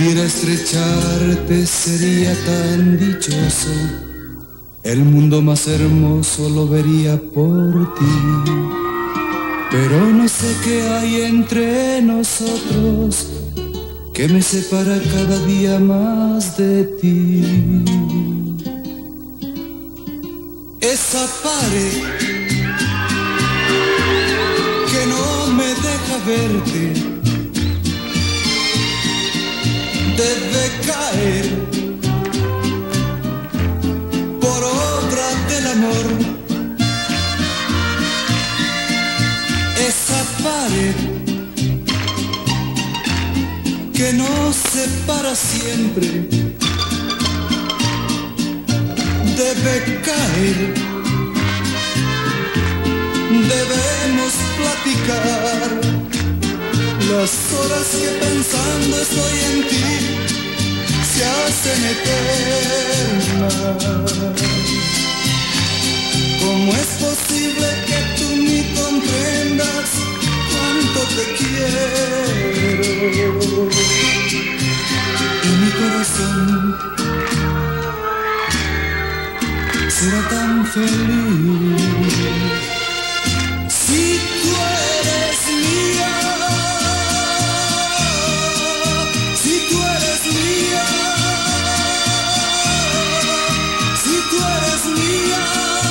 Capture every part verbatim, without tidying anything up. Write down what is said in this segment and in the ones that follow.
pudiera estrecharte sería tan dichoso, el mundo más hermoso lo vería por ti. Pero no sé qué hay entre nosotros que me separa cada día más de ti. Esa pared que no me deja verte debe caer por obra del amor. Esa pared que nos separa siempre debe caer. Debemos platicar las horas que pensando estoy en ti se hacen eternas. ¿Cómo es posible que tú ni comprendas cuánto te quiero? Y mi corazón será tan feliz si tú eres mía, si tú eres mía, si tú eres mía.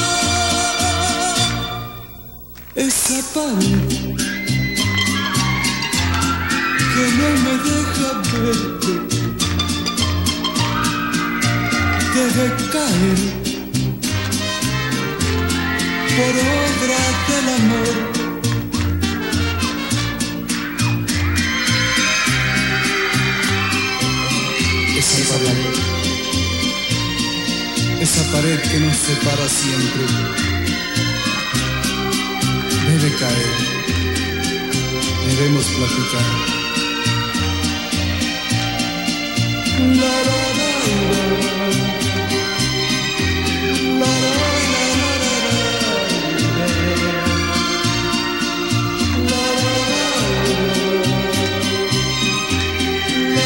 Esa pared que no me deja verte debe caer por obra del amor. Esa pared, esa pared que nos separa siempre debe caer. Debemos platicar. La, la, la, la, la,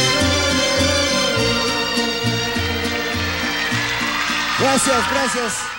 Gracias, gracias.